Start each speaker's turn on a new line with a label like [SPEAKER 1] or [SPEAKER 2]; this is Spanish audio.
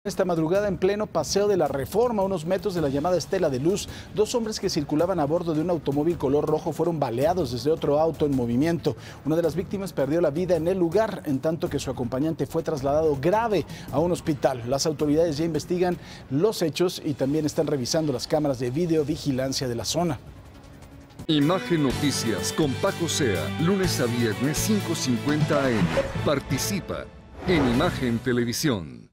[SPEAKER 1] Esta madrugada, en pleno Paseo de la Reforma, a unos metros de la llamada Estela de Luz, dos hombres que circulaban a bordo de un automóvil color rojo fueron baleados desde otro auto en movimiento. Una de las víctimas perdió la vida en el lugar, en tanto que su acompañante fue trasladado grave a un hospital. Las autoridades ya investigan los hechos y también están revisando las cámaras de videovigilancia de la zona.
[SPEAKER 2] Imagen Noticias con Paco Sea, lunes a viernes 5:50 AM. Participa en Imagen Televisión.